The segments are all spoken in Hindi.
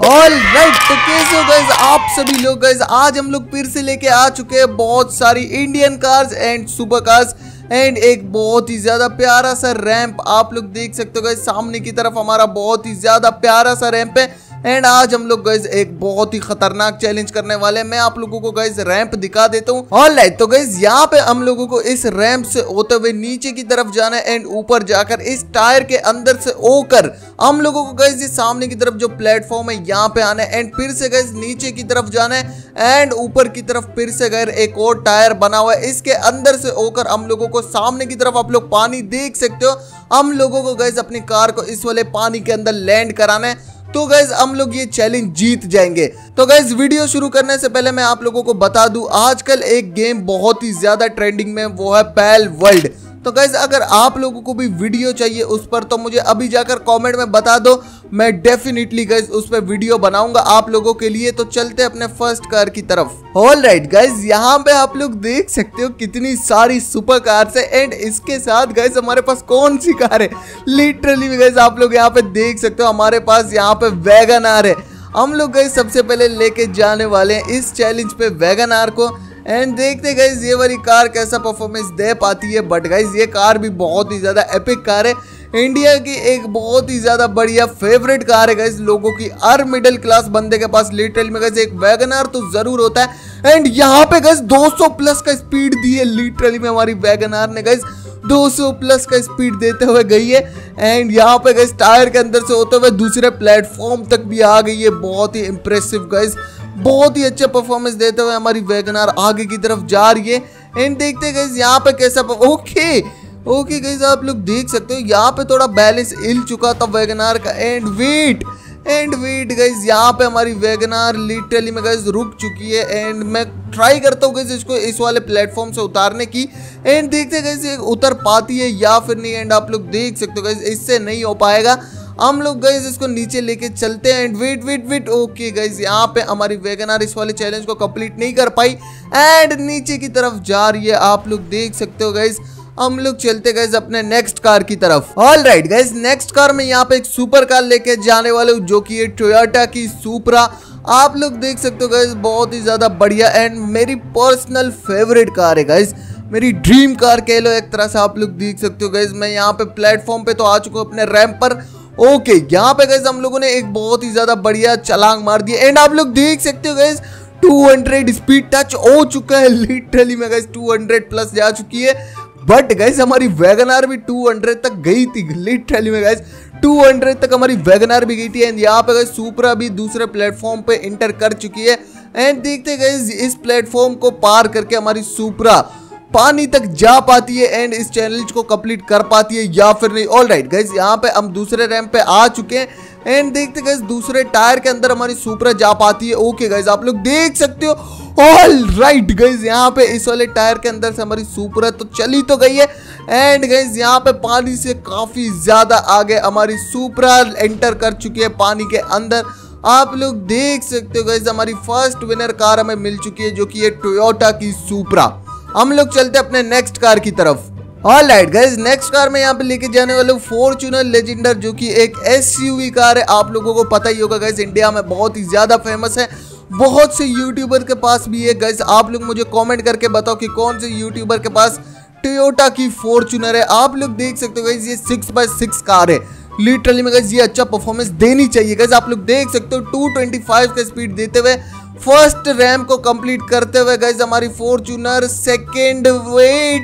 ऑल राइट, तो कैसे हो गाइस आप सभी लोग। गाइस आज हम लोग फिर से लेके आ चुके हैं बहुत सारी Indian cars and super cars and एक बहुत ही ज्यादा प्यारा सा रैंप। आप लोग देख सकते हो गाइस सामने की तरफ हमारा बहुत ही ज्यादा प्यारा सा रैंप है एंड आज हम लोग गाइस एक बहुत ही खतरनाक चैलेंज करने वाले हैं। मैं आप लोगों को गाइस रैंप दिखा देता हूँ। ऑलराइट, तो गाइस यहाँ पे हम लोगों को इस रैंप से होते हुए नीचे की तरफ जाना है एंड ऊपर जाकर इस टायर के अंदर से होकर हम लोगों को गाइस ये सामने की तरफ जो प्लेटफॉर्म है यहाँ पे आना है एंड फिर से गाइस नीचे की तरफ जाना है एंड ऊपर की तरफ फिर से गाइस एक और टायर बना हुआ है। इसके अंदर से होकर हम लोगों को सामने की तरफ आप लोग पानी देख सकते हो। हम लोगों को गाइस अपनी कार को इस वाले पानी के अंदर लैंड कराना है, तो गाइज हम लोग ये चैलेंज जीत जाएंगे। तो गाइज वीडियो शुरू करने से पहले मैं आप लोगों को बता दूं आजकल एक गेम बहुत ही ज्यादा ट्रेंडिंग में, वो है पैल वर्ल्ड। तो गाइज अगर आप लोगों को भी वीडियो चाहिए उस पर तो मुझे अभी जाकर कमेंट में बता दो, मैं डेफिनेटली गाइज उस पर वीडियो बनाऊंगा आप लोगों के लिए। तो चलते अपने फर्स्ट कार की तरफ। ऑलराइट गाइज, यहाँ पे आप लोग देख सकते हो कितनी सारी सुपर कार्स है एंड इसके साथ गाइज हमारे पास कौन सी कार है, लिटरली गाइज आप लोग यहाँ पे देख सकते हो हमारे पास यहाँ पे वैगन आर है। हम लोग गाइज सबसे पहले लेके जाने वाले हैं इस चैलेंज पे वैगन आर को एंड देखते गाइज ये वाली कार कैसा परफॉर्मेंस दे पाती है। बट गाइज ये कार भी बहुत ही ज्यादा एपिक कार है, इंडिया की एक बहुत ही ज्यादा बढ़िया फेवरेट कार है गाइज लोगों की। हर मिडिल क्लास बंदे के पास लिटरली में गाइज एक वैगन आर तो जरूर होता है एंड यहाँ पे गाइज 200 प्लस का स्पीड दी है लिटरली में हमारी वैगन आर ने गाइज 200 प्लस का स्पीड देते हुए गई है एंड यहाँ पे गाइज टायर के अंदर से होते हुए दूसरे प्लेटफॉर्म तक भी आ गई है। बहुत ही इंप्रेसिव गाइज, बहुत ही अच्छा परफॉर्मेंस देते हुए हमारी वैगन आर आगे की तरफ जा रही है एंड देखते गाइज यहाँ पे कैसा ओके गाइज आप लोग देख सकते हो यहाँ पे थोड़ा बैलेंस हिल चुका था वैगन आर का एंड वेट गाइज यहाँ पे हमारी वैगन आर लिटरली में गाइज रुक चुकी है एंड मैं ट्राई करता हूँ गाइज इसको इस वाले प्लेटफॉर्म से उतारने की एंड देखते गाइज ये उतर पाती है या फिर नहीं एंड आप लोग देख सकते हो गाइज इससे नहीं हो पाएगा। हम लोग गाइज इसको नीचे लेके चलते हैं एंड वेट ओके गाइज यहाँ पे हमारी वैगन आर इस वाले चैलेंज को कंप्लीट नहीं कर पाई एंड नीचे की तरफ जा रही है। आप लोग देख सकते हो गाइज हम लोग चलते गाइज अपने नेक्स्ट कार की तरफ। ऑलराइट गाइज, नेक्स्ट कार में यहाँ पे एक सुपर कार लेके जाने वाले हूँ जो कि है टोयोटा की सुपरा। आप लोग देख सकते हो गाइज बहुत ही ज्यादा बढ़िया एंड मेरी पर्सनल फेवरेट कार है गाइज, मेरी ड्रीम कार कह लो एक तरह से। आप लोग देख सकते हो गाइज मैं यहाँ पे प्लेटफॉर्म पे तो आ चुका हूँ अपने रैंप पर। ओके यहाँ पे गाइज हम लोगों ने एक बहुत ही ज्यादा बढ़िया छलांग मार दी एंड आप लोग देख सकते हो गाइज 200 स्पीड टच हो चुका है लिटरली में गाइज 200 प्लस जा चुकी है। बट गाइज हमारी वैगन आर भी 200 तक गई थी लिटरली में गाइज 200 तक हमारी वैगन आर भी गई थी एंड यहाँ पे गाइज सुपरा भी दूसरे प्लेटफॉर्म पे इंटर कर चुकी है एंड देखते गाइज इस प्लेटफॉर्म को पार करके हमारी सुपरा पानी तक जा पाती है एंड इस चैलेंज को कंप्लीट कर पाती है या फिर नहीं। ऑलराइट गाइज यहाँ पे हम दूसरे रैंप पे आ चुके हैं एंड देखते गाइज दूसरे टायर के अंदर हमारी सुपरा जा पाती है। ओके गाइज आप लोग देख सकते हो। ऑलराइट गाइज यहाँ पे इस वाले टायर के अंदर से हमारी सुपरा तो चली तो गई है एंड गाइज यहाँ पे पानी से काफी ज्यादा आगे हमारी सुपरा एंटर कर चुकी है पानी के अंदर। आप लोग देख सकते हो गाइज हमारी फर्स्ट विनर कार हमें मिल चुकी है जो कि है टोयोटा की सुपरा। हम लोग चलते अपने नेक्स्ट कार की तरफ। ऑलराइट गाइज, नेक्स्ट कार में यहाँ पे लेके जाने वाले फॉर्च्यूनर लेजेंडर जो कि एक एसयूवी कार है। आप लोगों को पता ही होगा गाइज इंडिया में बहुत ही ज्यादा फेमस है, बहुत से यूट्यूबर के पास भी है गाइज। आप लोग मुझे कमेंट करके बताओ कि कौन से यूट्यूबर के पास टोयोटा की फॉर्च्यूनर है। आप लोग देख सकते हो गाइज ये 6x6 कार है लिटरली में गाइज ये अच्छा परफॉर्मेंस देनी चाहिए गाइज। आप लोग देख सकते हो 225 का स्पीड देते हुए फर्स्ट रैंप को कंप्लीट करते हुए गाइज हमारी फॉर्च्यूनर सेकंड वेट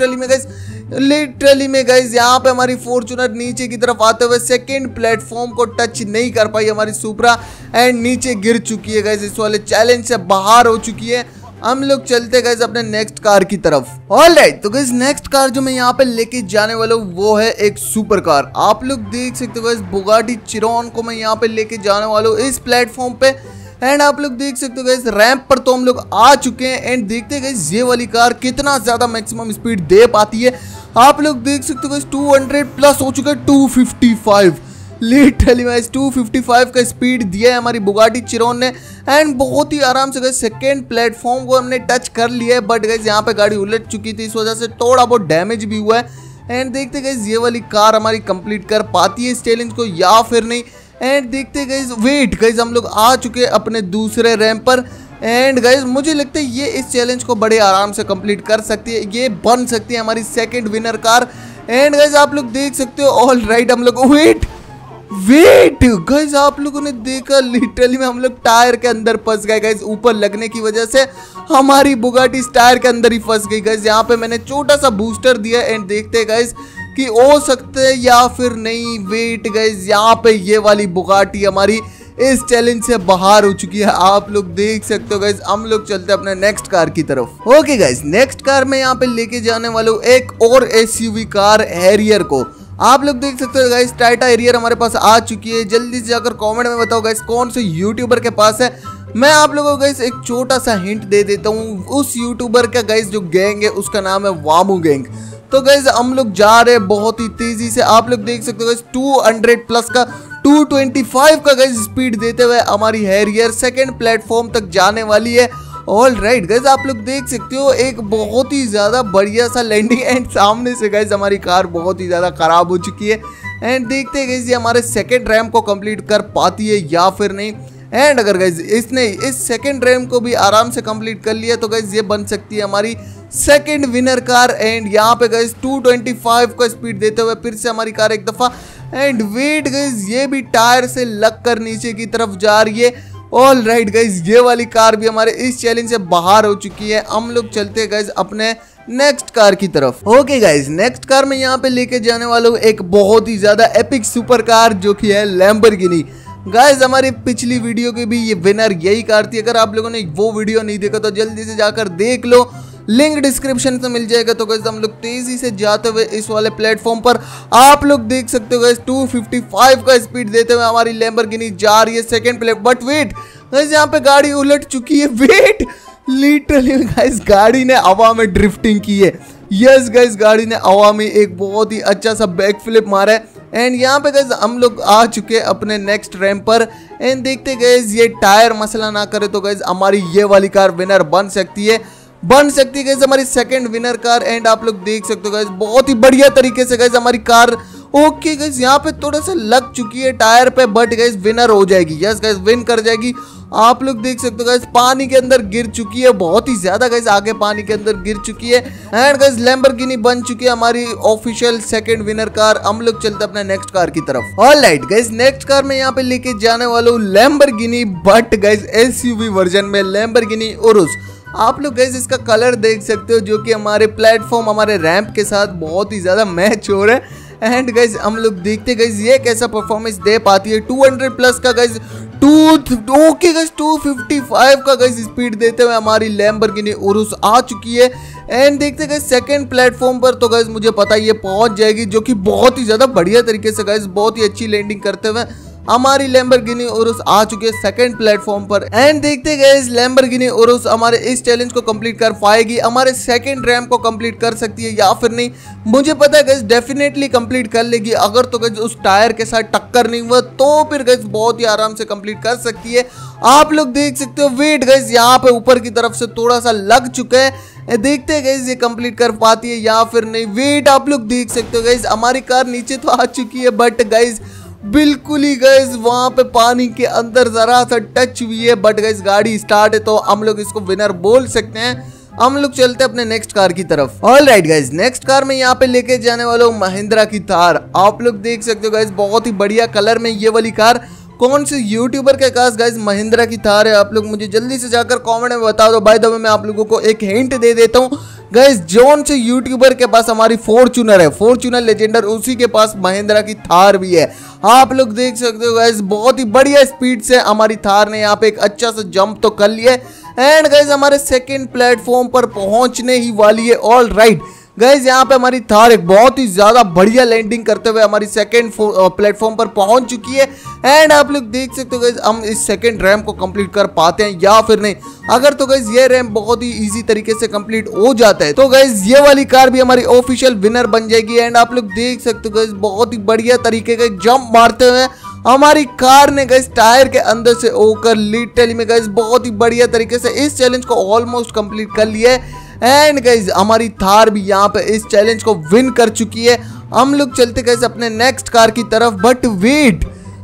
लिटरली में गाइज यहाँ पे हमारी फॉर्च्यूनर नीचे की तरफ आते हुए सेकंड प्लेटफॉर्म को टच नहीं कर पाई हमारी सुपरा एंड नीचे गिर चुकी है गाइज, इस वाले चैलेंज से बाहर हो चुकी है। हम लोग चलते गाइज अपने नेक्स्ट कार की तरफ। ऑलराइट, तो गाइज नेक्स्ट कार जो मैं यहाँ पे लेके जाने वाला हूँ वो है एक सुपर कार। आप लोग देख सकते हो गाइज बुगाटी चिरॉन को मैं यहाँ पे लेके जाने वाला हूँ इस प्लेटफॉर्म पे एंड आप लोग देख सकते हो गाइस रैंप पर तो हम लोग आ चुके हैं एंड देखते हैं गाइस ये वाली कार कितना ज्यादा मैक्सिमम स्पीड दे पाती है। आप लोग देख सकते हो गाइस 200 प्लस हो चुका है 255 लिटरली गाइस 255 का स्पीड दिया है हमारी बुगाटी चिरॉन ने एंड बहुत ही आराम से गाइस सेकेंड प्लेटफॉर्म को हमने टच कर लिया है। बट गाइस यहाँ पे गाड़ी उलट चुकी थी, इस वजह से थोड़ा बहुत डैमेज भी हुआ है एंड देखते गाइस ये वाली कार हमारी कंप्लीट कर पाती है इस चैलेंज को या फिर नहीं एंड देखते गाइज, वेट गाइज हम लोग आ चुके हैं अपने दूसरे रैंप पर। एंड गाइज मुझे लगता है ये इस चैलेंज को बड़े आराम से कंप्लीट कर सकती है, ये बन सकती है हमारी second winner car. And guys आप लोग देख सकते हो, ऑल राइट हम लोग वेट गाइज आप लोगों ने देखा लिटरली में हम लोग टायर के अंदर फंस गए गाइज, ऊपर लगने की वजह से हमारी बुगाटी इस टायर के अंदर ही फंस गई गाइज। यहाँ पे मैंने छोटा सा बूस्टर दिया एंड देखते गाइज कि हो सकते हैं या फिर नहीं। वेट गाइज यहाँ पे ये वाली बुगाटी हमारी इस चैलेंज से बाहर हो चुकी है, आप लोग देख सकते हो गाइज। हम लोग चलते हैं अपने नेक्स्ट कार की तरफ। ओके गाइज, नेक्स्ट कार में यहाँ पे लेके जाने वाला हूँ एक और एसयूवी कार हैरियर को। आप लोग देख सकते हो गाइस, टाटा हैरियर हमारे पास आ चुकी है। जल्दी से जाकर कमेंट में बताओ गाइस कौन से यूट्यूबर के पास है। मैं आप लोगों को गाइस एक छोटा सा हिंट दे देता हूँ, उस यूट्यूबर का गाइस जो गैंग है उसका नाम है वामू गैंग। तो गाइस हम लोग जा रहे हैं बहुत ही तेजी से, आप लोग देख सकते हो गाइस 200 प्लस का 225 का गाइस स्पीड देते हुए हमारी हैरियर सेकंड प्लेटफॉर्म तक जाने वाली है। ऑल राइट गाइज आप लोग देख सकते हो एक बहुत ही ज़्यादा बढ़िया सा लैंडिंग एंड सामने से गाइज हमारी कार बहुत ही ज़्यादा ख़राब हो चुकी है। एंड देखते हैं गाइज ये हमारे सेकंड रैंप को कंप्लीट कर पाती है या फिर नहीं। एंड अगर गाइज इसने इस सेकंड रैंप को भी आराम से कंप्लीट कर लिया तो गाइज ये बन सकती है हमारी सेकंड विनर कार। एंड यहाँ पे गाइज 225 का स्पीड देते हुए फिर से हमारी कार एक दफ़ा। एंड वेट गाइज ये भी टायर से लग कर नीचे की तरफ जा रही है। ऑल राइट गाइज ये वाली कार भी हमारे इस चैलेंज से बाहर हो चुकी है। हम लोग चलते हैं गाइज अपने नेक्स्ट कार की तरफ। ओके गाइज, नेक्स्ट कार में यहाँ पे लेके जाने वाला हूँ एक बहुत ही ज्यादा एपिक सुपर कार जो कि है लैम्बोर्गिनी। गाइज हमारी पिछली वीडियो की भी ये विनर यही कार थी, अगर आप लोगों ने वो वीडियो नहीं देखा तो जल्दी से जाकर देख लो, लिंक डिस्क्रिप्शन में मिल जाएगा। तो गाइस हम लोग तेजी से जाते हुए इस वाले प्लेटफॉर्म पर आप लोग देख सकते हो गाइस 255 का स्पीड देते हुए हमारी लैम्बोर्गिनी जा रही है second plate. But wait guys यहाँ पे गाड़ी उलट चुकी है। वेट लिटरली गाइस गाड़ी ने हवा में ड्रिफ्टिंग की है। यस गाइस गाड़ी ने हवा में एक बहुत ही अच्छा सा बैक फ्लिप मारा है। एंड यहाँ पे गाइस हम लोग आ चुके हैं अपने नेक्स्ट रैंप पर। एंड देखते गाइस ये टायर मसला ना करे तो गाइस हमारी ये वाली कार विनर बन सकती है गाइस हमारी सेकंड विनर कार। एंड आप लोग देख सकते हो गाइस बहुत ही बढ़िया तरीके से गाइस हमारी कार ओके गाइस यहाँ पे थोड़ा सा लग चुकी है टायर पे, बट गाइस विनर हो जाएगी। यस गाइस विन कर जाएगी। आप लोग देख सकते हो गाइस पानी के अंदर गिर चुकी है, बहुत ही ज्यादा गाइस आगे पानी के अंदर गिर चुकी है। एंड गाइस लैम्बोर्गिनी बन चुकी है हमारी ऑफिशियल सेकंड विनर कार। हम लोग चलते अपने नेक्स्ट कार की तरफ। ऑलराइट गाइस नेक्स्ट कार में यहाँ पे लेके जाने वाला हूँ Lamborghini, but guys SUV version में लैम्बोर्गिनी उरुस। आप लोग गाइस इसका कलर देख सकते हो जो कि हमारे प्लेटफॉर्म हमारे रैंप के साथ बहुत ही ज्यादा मैच हो रहा है। एंड गाइस हम लोग देखते गाइस ये कैसा परफॉर्मेंस दे पाती है। 200 प्लस का गाइस 255 का गाइस स्पीड देते हुए हमारी लैम्बोर्गिनी उरुस आ चुकी है। एंड देखते गाइस सेकंड प्लेटफॉर्म पर तो गाइस मुझे पता है ये पहुंच जाएगी, जो कि बहुत ही ज्यादा बढ़िया तरीके से गाइस बहुत ही अच्छी लैंडिंग करते हुए हमारी लैम्बोर्गिनी उरुस आ चुकी है सेकंड प्लेटफॉर्म पर। एंड देखते गाइस लैम्बोर्गिनी उरुस हमारे इस चैलेंज को कंप्लीट कर पाएगी, हमारे सेकंड रैंप को कंप्लीट कर सकती है या फिर नहीं। मुझे पता है गाइस डेफिनेटली कंप्लीट कर लेगी, अगर तो गाइस उस टायर के साथ टक्कर नहीं हुआ तो फिर गाइस बहुत ही आराम से कंप्लीट कर सकती है। आप लोग देख सकते हो वेट गाइस यहाँ पे ऊपर की तरफ से थोड़ा सा लग चुका है, देखते हैं गाइस ये कंप्लीट कर पाती है या फिर नहीं। वेट आप लोग देख सकते हो गाइस हमारी कार नीचे तो आ चुकी है, बट गाइस बिल्कुल ही गाइस वहां पे पानी के अंदर जरा सा टच हुई है, बट गाइस गाड़ी स्टार्ट है तो हम लोग इसको विनर बोल सकते हैं। हम लोग चलते हैं अपने नेक्स्ट कार की तरफ। All right guys next car में यहाँ पे लेके जाने वाला हूँ महिंद्रा की थार। आप लोग देख सकते हो गाइस बहुत ही बढ़िया कलर में ये वाली कार। कौन से यूट्यूबर के पास गाइस महिंद्रा की थार है, आप लोग मुझे जल्दी से जाकर कमेंट में बता दो। बाय द वे मैं आप लोगों को एक हिंट दे देता हूँ गाइस, जौन से यूट्यूबर के पास हमारी फॉर्च्यूनर है, फॉर्च्यूनर लेजेंडर, उसी के पास महिंद्रा की थार भी है। आप लोग देख सकते हो गाइस बहुत ही बढ़िया स्पीड से हमारी थार ने यहाँ पे एक अच्छा सा जंप तो कर लिया है। एंड गाइस हमारे सेकंड प्लेटफॉर्म पर पहुंचने ही वाली है। ऑल राइट गाइस यहाँ पे हमारी थार एक बहुत ही ज्यादा बढ़िया लैंडिंग करते हुए हमारी सेकंड प्लेटफॉर्म पर पहुंच चुकी है। एंड आप लोग देख सकते हो गाइस हम इस सेकंड रैंप को कंप्लीट कर पाते हैं या फिर नहीं। अगर तो गाइस ये रैंप बहुत ही इजी तरीके से कंप्लीट हो जाता है तो गाइस ये वाली कार भी हमारी ऑफिशियल विनर बन जाएगी। एंड आप लोग देख सकते हो गाइस बहुत ही बढ़िया तरीके का जंप मारते हुए हमारी कार ने गाइस टायर के अंदर से होकर लिटरली में गाइस बहुत ही बढ़िया तरीके से इस चैलेंज को ऑलमोस्ट कंप्लीट कर लिया है। एंड गाइस हमारी थार भी यहाँ पे इस चैलेंज को विन कर चुकी है। हम लोग चलते गाइस अपने नेक्स्ट कार की तरफ। बट वेट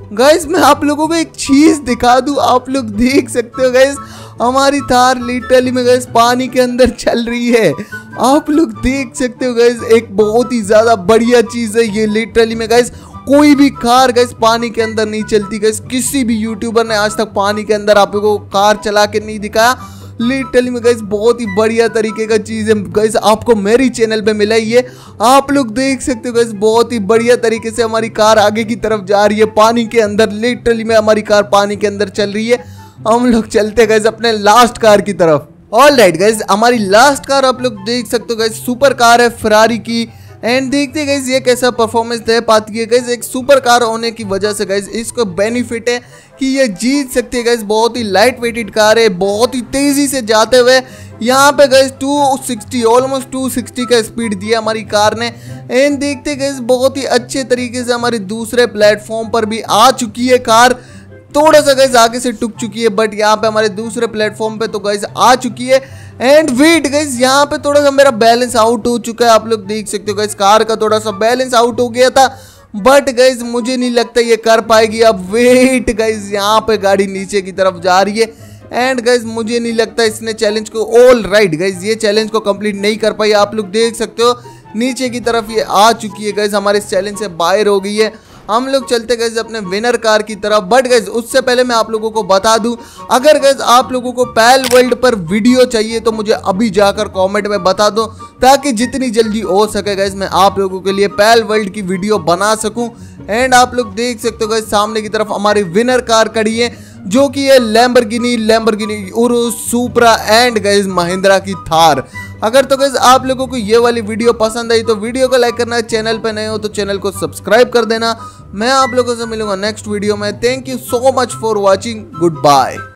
गाइस मैं आप लोगों को एक चीज दिखा दूं, आप लोग देख सकते हो गाइस हमारी थार लिटरली में गाइस पानी के अंदर चल रही है। आप लोग देख सकते हो गाइस, एक बहुत ही ज्यादा बढ़िया चीज है ये लिटरली में गाइस। कोई भी कार गाइस पानी के अंदर नहीं चलती गाइस, किसी भी यूट्यूबर ने आज तक पानी के अंदर आप लोगों को कार चला के नहीं दिखाया। लिटरली में गाइस बहुत ही बढ़िया तरीके का चीज है गाइस, आपको मेरी चैनल पे मिला ये। आप लोग देख सकते हो गाइस बहुत ही बढ़िया तरीके से हमारी कार आगे की तरफ जा रही है पानी के अंदर। लिटरली में हमारी कार पानी के अंदर चल रही है। हम लोग चलते गाइस अपने लास्ट कार की तरफ। ऑलराइट गाइस, हमारी लास्ट कार आप लोग देख सकते हो गाइस सुपर कार है फेरारी की। एंड देखते गाइस ये कैसा परफॉर्मेंस दे पाती है गाइस। एक सुपर कार होने की वजह से गाइस इसको बेनिफिट है कि ये जीत सकती है गाइस। बहुत ही लाइट वेटेड कार है, बहुत ही तेजी से जाते हुए यहाँ पे गाइस 260 ऑलमोस्ट 260 का स्पीड दिया हमारी कार ने। एंड देखते गाइस बहुत ही अच्छे तरीके से हमारे दूसरे प्लेटफॉर्म पर भी आ चुकी है कार। थोड़ा सा गाइस आगे से टुक चुकी है बट यहाँ पे हमारे दूसरे प्लेटफॉर्म पे तो गाइस आ चुकी है। एंड वेट गाइस यहाँ पे थोड़ा सा मेरा बैलेंस आउट हो चुका है। आप लोग देख सकते हो गाइस कार का थोड़ा सा बैलेंस आउट हो गया था बट गाइस मुझे नहीं लगता ये कर पाएगी। अब वेट गाइस यहाँ पे गाड़ी नीचे की तरफ जा रही है। एंड गाइस मुझे नहीं लगता इसने चैलेंज को, ऑल राइट गाइस ये चैलेंज को कंप्लीट नहीं कर पाई। आप लोग देख सकते हो नीचे की तरफ ये आ चुकी है गाइस, हमारे इस चैलेंज से बाहर हो गई है। हम लोग चलते गए अपने विनर कार की तरफ। बट गाइस उससे पहले मैं आप लोगों को बता दूं, अगर गाइस आप लोगों को पैल वर्ल्ड पर वीडियो चाहिए तो मुझे अभी जाकर कमेंट में बता दो, ताकि जितनी जल्दी हो सके गाइस मैं आप लोगों के लिए पैल वर्ल्ड की वीडियो बना सकूं। एंड आप लोग देख सकते हो गाइस सामने की तरफ हमारी विनर कार खड़ी है जो कि है Lamborghini Urus Supra and guys Mahindra की थार। अगर तो गाइस आप लोगों को ये वाली वीडियो पसंद आई तो वीडियो को लाइक करना, चैनल पे नए हो तो चैनल को सब्सक्राइब कर देना। मैं आप लोगों से मिलूंगा नेक्स्ट वीडियो में। Thank you so much for watching, good bye.